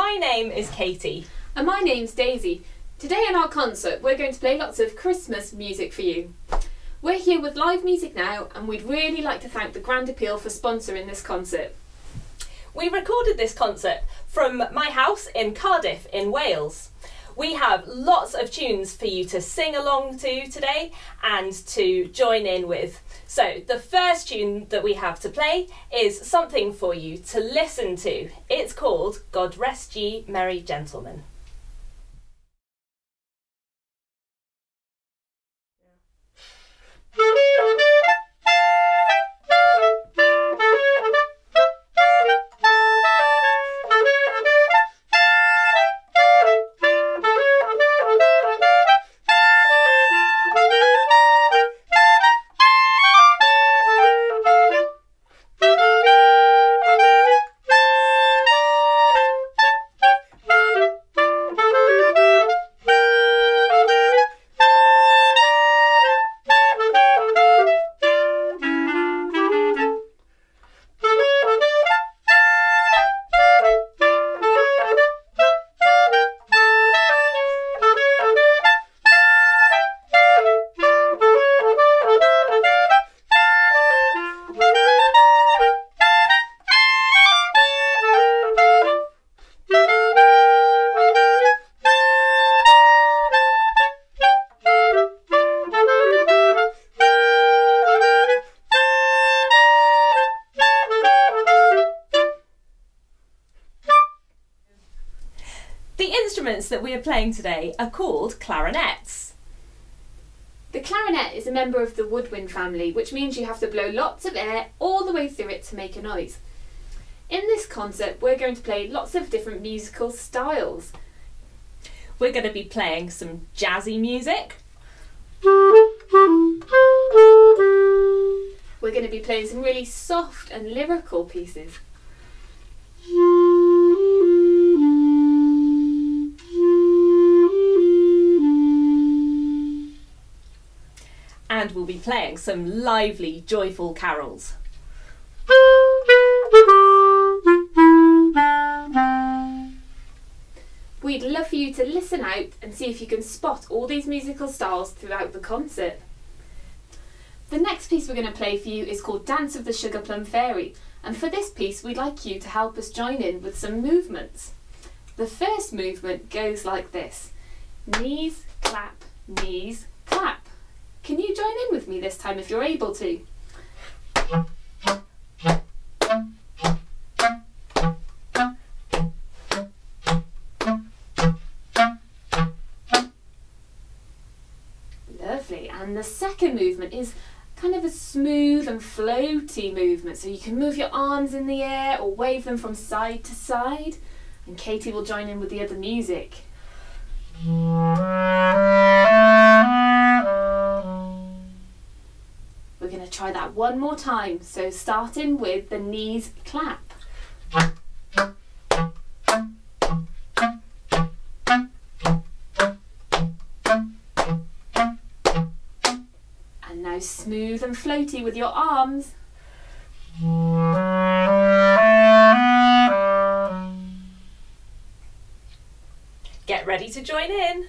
My name is Katie. And my name's Daisy. Today in our concert we're going to play lots of Christmas music for you. We're here with live music now and we'd really like to thank the Grand Appeal for sponsoring this concert. We recorded this concert from my house in Cardiff in Wales. We have lots of tunes for you to sing along to today and to join in with. So the first tune that we have to play is something for you to listen to. It's called God Rest Ye Merry Gentlemen. The instruments that we are playing today are called clarinets. The clarinet is a member of the woodwind family, which means you have to blow lots of air all the way through it to make a noise. In this concert we're going to play lots of different musical styles. We're going to be playing some jazzy music. We're going to be playing some really soft and lyrical pieces. And we'll be playing some lively, joyful carols. We'd love for you to listen out and see if you can spot all these musical styles throughout the concert. The next piece we're going to play for you is called Dance of the Sugar Plum Fairy, and for this piece we'd like you to help us join in with some movements. The first movement goes like this: knees, clap, knees, clap. Can you join in with me this time if you're able to? Lovely. And the second movement is kind of a smooth and floaty movement, so you can move your arms in the air or wave them from side to side, and Katie will join in with the other music. We're going to try that one more time, so starting with the knees clap. And now smooth and floaty with your arms. Get ready to join in.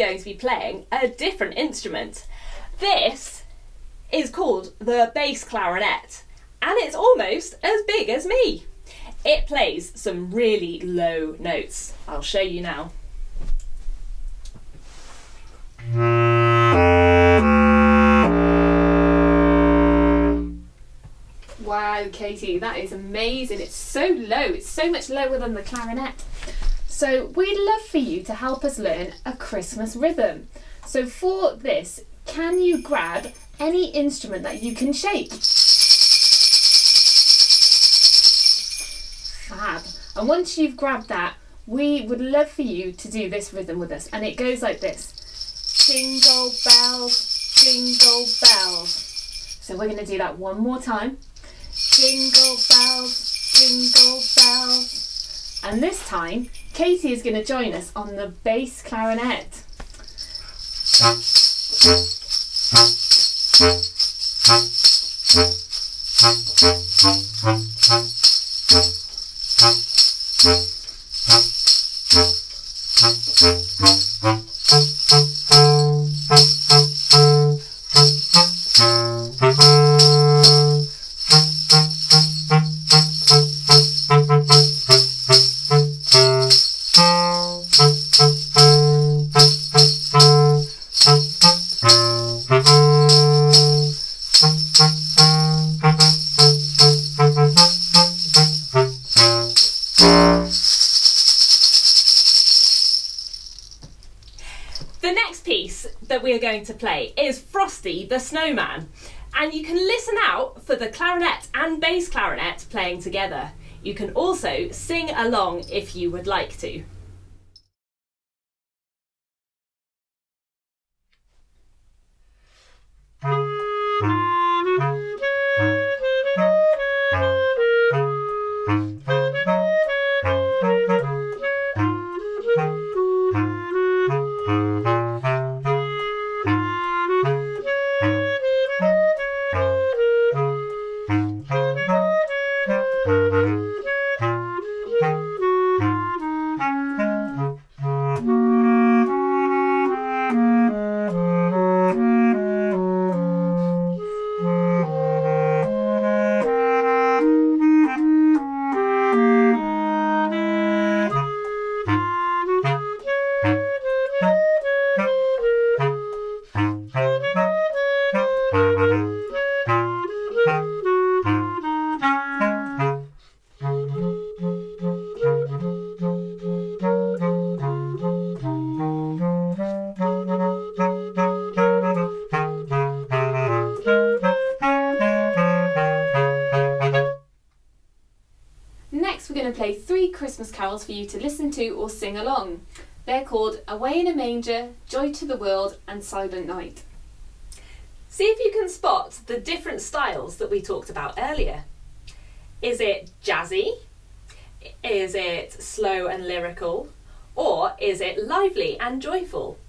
going to be playing a different instrument. This is called the bass clarinet, and it's almost as big as me. It plays some really low notes. I'll show you now. Wow, Katie, that is amazing. It's so low. It's so much lower than the clarinet. So we'd love for you to help us learn a Christmas rhythm. So for this, can you grab any instrument that you can shake? Fab. And once you've grabbed that, we would love for you to do this rhythm with us. And it goes like this. Jingle bells, jingle bells. So we're going to do that one more time. Jingle bells, jingle bells. And this time, Katie is going to join us on the bass clarinet. The next piece that we are going to play is Frosty the Snowman, and you can listen out for the clarinet and bass clarinet playing together. You can also sing along if you would like to. Next, we're going to play 3 Christmas carols for you to listen to or sing along. They're called Away in a Manger, Joy to the World and Silent Night. See if you can spot the different styles that we talked about earlier. Is it jazzy? Is it slow and lyrical? Or is it lively and joyful?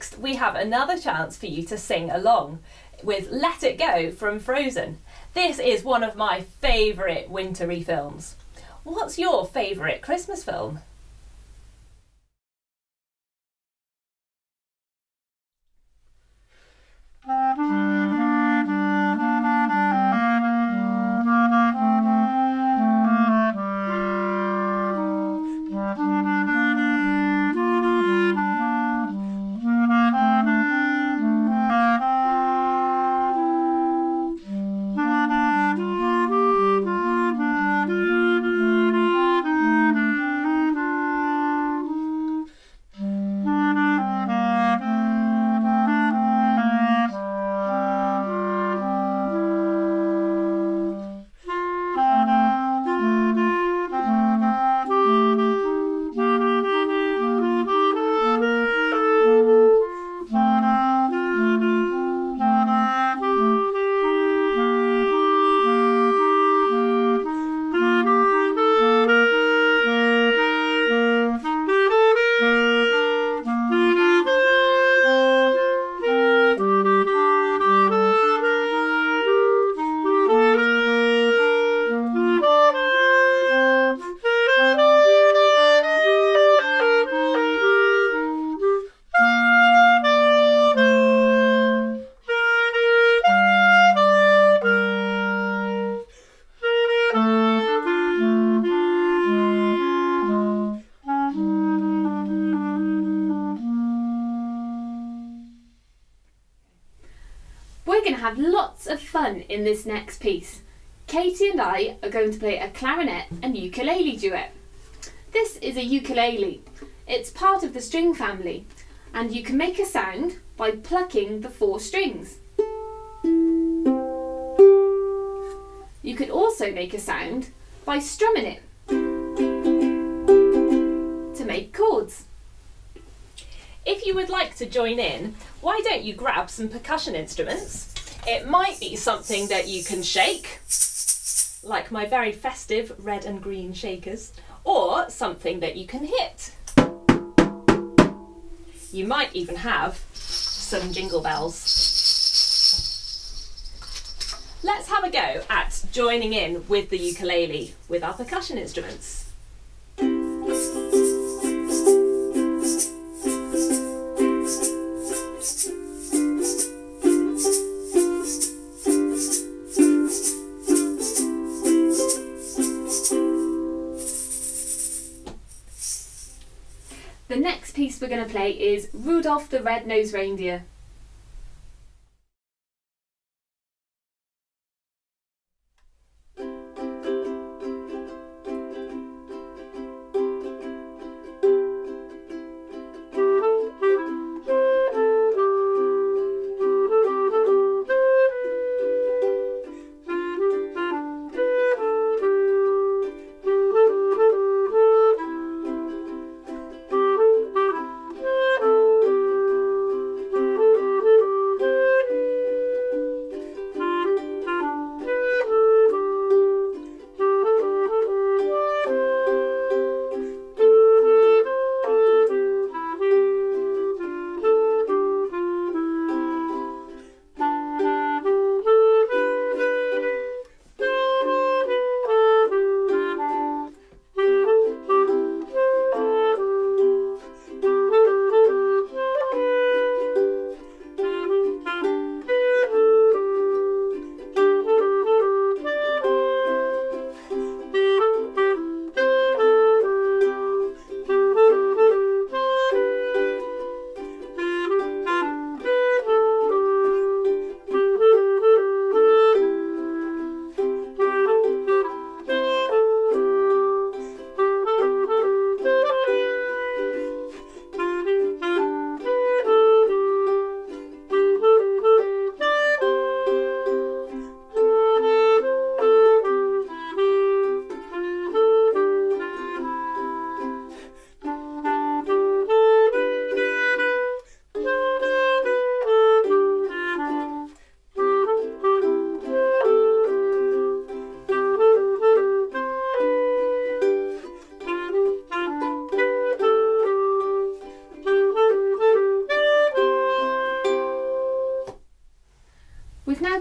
next, we have another chance for you to sing along with Let It Go from Frozen. This is one of my favourite wintry films. What's your favourite Christmas film? We're going to have lots of fun in this next piece. Katie and I are going to play a clarinet and ukulele duet. This is a ukulele. It's part of the string family, and you can make a sound by plucking the 4 strings. You could also make a sound by strumming it to make chords. If you would like to join in, why don't you grab some percussion instruments? It might be something that you can shake, like my very festive red and green shakers, or something that you can hit. You might even have some jingle bells. Let's have a go at joining in with the ukulele with our percussion instruments. The next piece we're going to play is Rudolph the Red-Nosed Reindeer.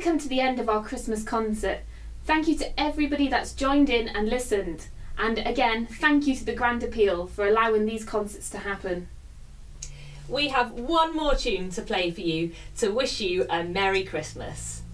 come to the end of our Christmas concert. Thank you to everybody that's joined in and listened. And again, thank you to the Grand Appeal for allowing these concerts to happen. We have one more tune to play for you to wish you a Merry Christmas.